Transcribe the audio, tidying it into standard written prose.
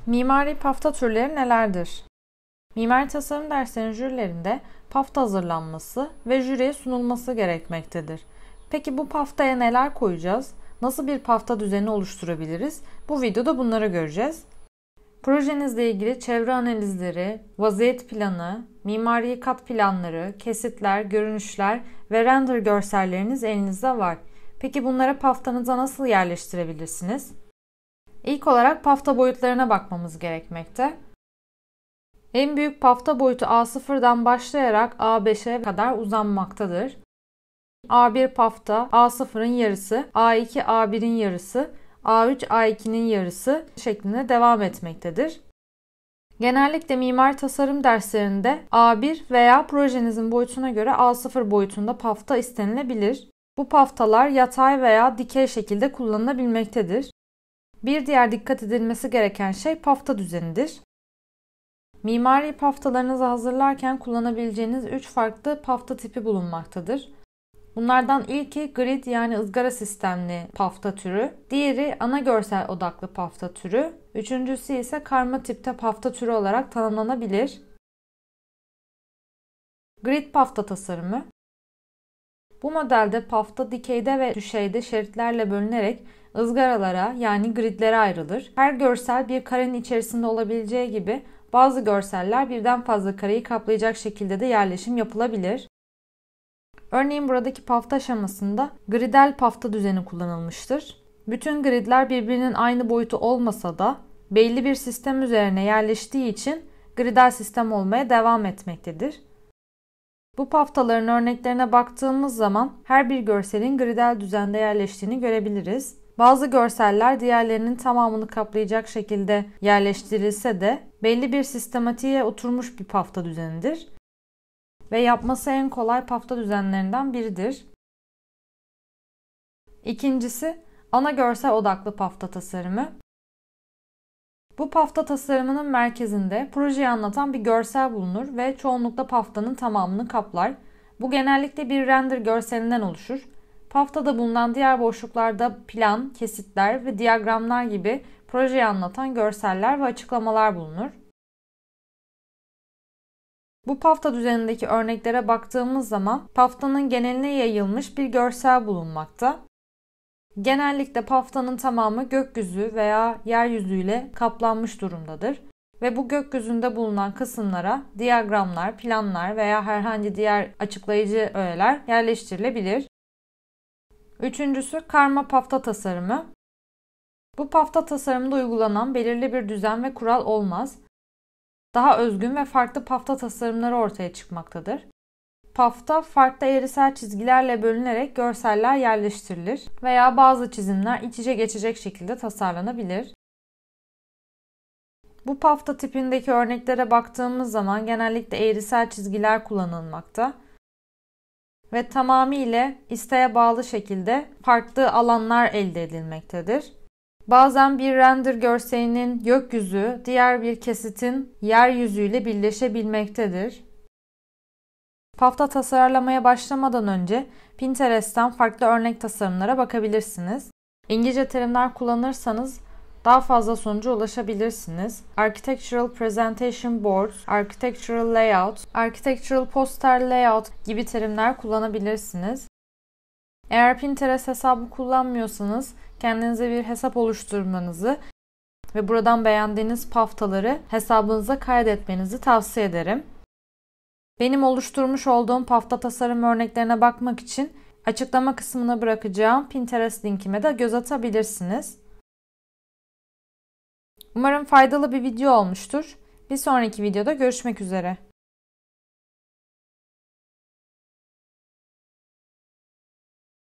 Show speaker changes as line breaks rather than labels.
Mimari pafta türleri nelerdir? Mimari tasarım derslerinin jürilerinde pafta hazırlanması ve jüriye sunulması gerekmektedir. Peki bu paftaya neler koyacağız? Nasıl bir pafta düzeni oluşturabiliriz? Bu videoda bunları göreceğiz. Projenizle ilgili çevre analizleri, vaziyet planı, mimari kat planları, kesitler, görünüşler ve render görselleriniz elinizde var. Peki bunları paftanıza nasıl yerleştirebilirsiniz? İlk olarak pafta boyutlarına bakmamız gerekmekte. En büyük pafta boyutu A0'dan başlayarak A5'e kadar uzanmaktadır. A1 pafta A0'ın yarısı, A2 A1'in yarısı, A3 A2'nin yarısı şeklinde devam etmektedir. Genellikle mimari tasarım derslerinde A1 veya projenizin boyutuna göre A0 boyutunda pafta istenilebilir. Bu paftalar yatay veya dikey şekilde kullanılabilmektedir. Bir diğer dikkat edilmesi gereken şey pafta düzenidir. Mimari paftalarınızı hazırlarken kullanabileceğiniz 3 farklı pafta tipi bulunmaktadır. Bunlardan ilki grid yani ızgara sistemli pafta türü, diğeri ana görsel odaklı pafta türü, üçüncüsü ise karma tipte pafta türü olarak tanımlanabilir. Grid pafta tasarımı. Bu modelde pafta dikeyde ve düşeyde şeritlerle bölünerek ızgaralara yani gridlere ayrılır. Her görsel bir karenin içerisinde olabileceği gibi bazı görseller birden fazla kareyi kaplayacak şekilde de yerleşim yapılabilir. Örneğin buradaki pafta aşamasında gridel pafta düzeni kullanılmıştır. Bütün gridler birbirinin aynı boyutu olmasa da belli bir sistem üzerine yerleştiği için gridel sistem olmaya devam etmektedir. Bu paftaların örneklerine baktığımız zaman her bir görselin gridel düzende yerleştiğini görebiliriz. Bazı görseller diğerlerinin tamamını kaplayacak şekilde yerleştirilse de belli bir sistematiğe oturmuş bir pafta düzenidir ve yapması en kolay pafta düzenlerinden biridir. İkincisi, ana görsel odaklı pafta tasarımı. Bu pafta tasarımının merkezinde projeyi anlatan bir görsel bulunur ve çoğunlukla paftanın tamamını kaplar. Bu genellikle bir render görselinden oluşur. Paftada bulunan diğer boşluklarda plan, kesitler ve diyagramlar gibi projeyi anlatan görseller ve açıklamalar bulunur. Bu pafta düzenindeki örneklere baktığımız zaman paftanın geneline yayılmış bir görsel bulunmakta. Genellikle paftanın tamamı gökyüzü veya yeryüzüyle kaplanmış durumdadır ve bu gökyüzünde bulunan kısımlara diyagramlar, planlar veya herhangi diğer açıklayıcı öğeler yerleştirilebilir. Üçüncüsü karma pafta tasarımı. Bu pafta tasarımında uygulanan belirli bir düzen ve kural olmaz. Daha özgün ve farklı pafta tasarımları ortaya çıkmaktadır. Pafta farklı eğrisel çizgilerle bölünerek görseller yerleştirilir veya bazı çizimler iç içe geçecek şekilde tasarlanabilir. Bu pafta tipindeki örneklere baktığımız zaman genellikle eğrisel çizgiler kullanılmakta ve tamamıyla isteğe bağlı şekilde farklı alanlar elde edilmektedir. Bazen bir render görselinin gökyüzü, diğer bir kesitin yeryüzüyle birleşebilmektedir. Pafta tasarlamaya başlamadan önce Pinterest'ten farklı örnek tasarımlara bakabilirsiniz. İngilizce terimler kullanırsanız daha fazla sonuca ulaşabilirsiniz. Architectural Presentation Boards, Architectural Layout, Architectural Poster Layout gibi terimler kullanabilirsiniz. Eğer Pinterest hesabı kullanmıyorsanız kendinize bir hesap oluşturmanızı ve buradan beğendiğiniz paftaları hesabınıza kaydetmenizi tavsiye ederim. Benim oluşturmuş olduğum pafta tasarım örneklerine bakmak için açıklama kısmına bırakacağım Pinterest linkime de göz atabilirsiniz. Umarım faydalı bir video olmuştur. Bir sonraki videoda görüşmek üzere.